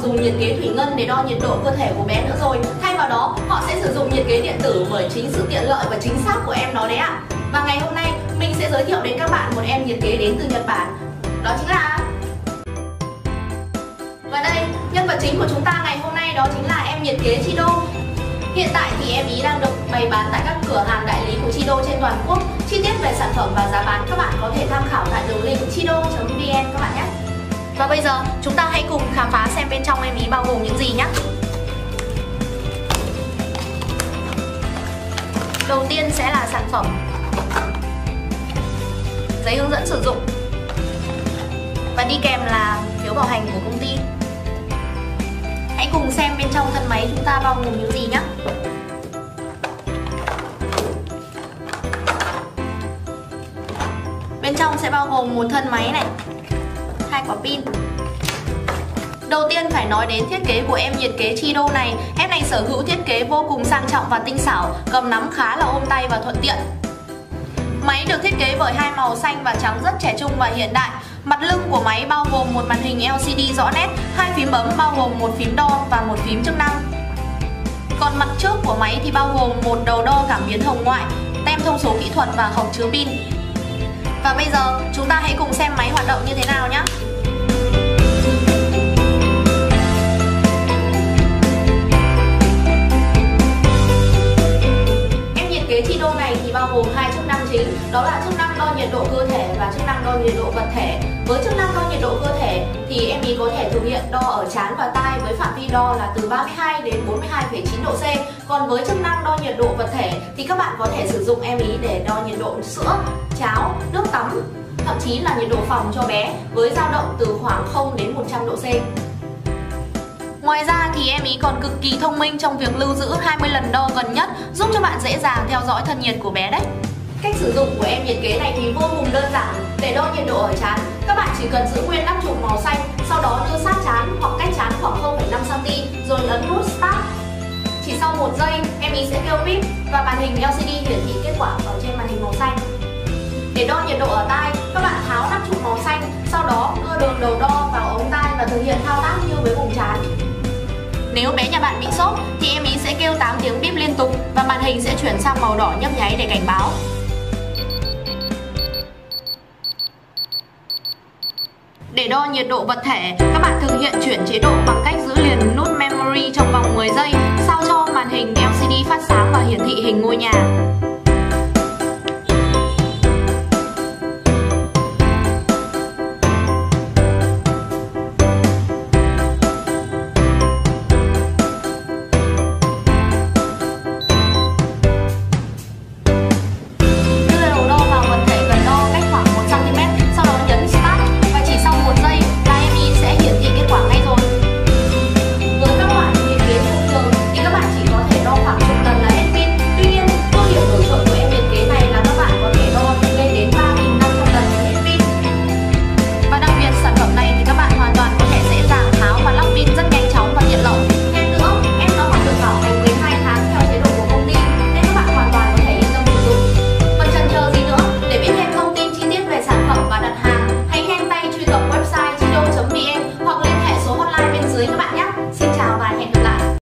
dùng nhiệt kế thủy ngân để đo nhiệt độ cơ thể của bé nữa rồi. Thay vào đó, họ sẽ sử dụng nhiệt kế điện tử bởi chính sự tiện lợi và chính xác của em nó đấy ạ. Và ngày hôm nay, mình sẽ giới thiệu đến các bạn một em nhiệt kế đến từ Nhật Bản. Đó chính là... Và đây, nhân vật chính của chúng ta ngày hôm nay đó chính là em nhiệt kế Chido. Hiện tại thì em ý đang được bày bán tại các cửa hàng đại lý của Chido trên toàn quốc. Chi tiết về sản phẩm và giá bán các bạn có thể tham khảo tại đường link chido.vn các bạn nhé. Và bây giờ chúng ta hãy cùng khám phá xem bên trong em ý bao gồm những gì nhé. Đầu tiên sẽ là sản phẩm, giấy hướng dẫn sử dụng và đi kèm là phiếu bảo hành của công ty. Hãy cùng xem bên trong thân máy chúng ta bao gồm những gì nhé. Bên trong sẽ bao gồm một thân máy này, 2 quả pin. Đầu tiên phải nói đến thiết kế của em nhiệt kế Chido này. Em này sở hữu thiết kế vô cùng sang trọng và tinh xảo, cầm nắm khá là ôm tay và thuận tiện. Máy được thiết kế bởi hai màu xanh và trắng rất trẻ trung và hiện đại. Mặt lưng của máy bao gồm một màn hình LCD rõ nét, 2 phím bấm bao gồm một phím đo và một phím chức năng. Còn mặt trước của máy thì bao gồm một đầu đo cảm biến hồng ngoại, tem thông số kỹ thuật và hộc chứa pin. Và bây giờ chúng ta hãy cùng xem máy hoạt động như thế nào nhé. Em nhiệt kế Chido này thì bao gồm 2 chức năng chính, đó là chức năng đo nhiệt độ cơ thể và chức năng đo nhiệt độ vật thể. Với chức năng đo nhiệt độ cơ thể thì em ý có thể thực hiện đo ở trán và tai với phạm vi đo là từ 32 đến 42,9 độ C. Còn với chức năng đo nhiệt độ vật thể thì các bạn có thể sử dụng em ý để đo nhiệt độ sữa, cháo, nước tắm, thậm chí là nhiệt độ phòng cho bé với dao động từ khoảng 0 đến 100 độ C. Ngoài ra thì em ý còn cực kỳ thông minh trong việc lưu giữ 20 lần đo gần nhất, giúp cho bạn dễ dàng theo dõi thân nhiệt của bé đấy. Cách sử dụng của em nhiệt kế này thì vô cùng đơn giản. Để đo nhiệt độ ở trán, các bạn chỉ cần giữ nguyên nắp chụp màu xanh, sau đó đưa sát trán hoặc cách trán khoảng 0,5 cm rồi ấn nút Start. Chỉ sau 1 giây, em ý sẽ kêu pip và màn hình LCD hiển thị kết quả ở trên màn hình màu xanh. Để đo nhiệt độ ở tai, các bạn tháo nắp chụp màu xanh, sau đó đưa đường đầu đo vào ống tai và thực hiện thao tác như với vùng trán. Nếu bé nhà bạn bị sốt thì em ý sẽ kêu 8 tiếng bíp liên tục và màn hình sẽ chuyển sang màu đỏ nhấp nháy để cảnh báo. Để đo nhiệt độ vật thể, các bạn thực hiện chuyển chế độ bằng cách giữ liền nút Memory trong vòng 10 giây, sao cho màn hình LCD phát sáng và hiển thị hình ngôi nhà.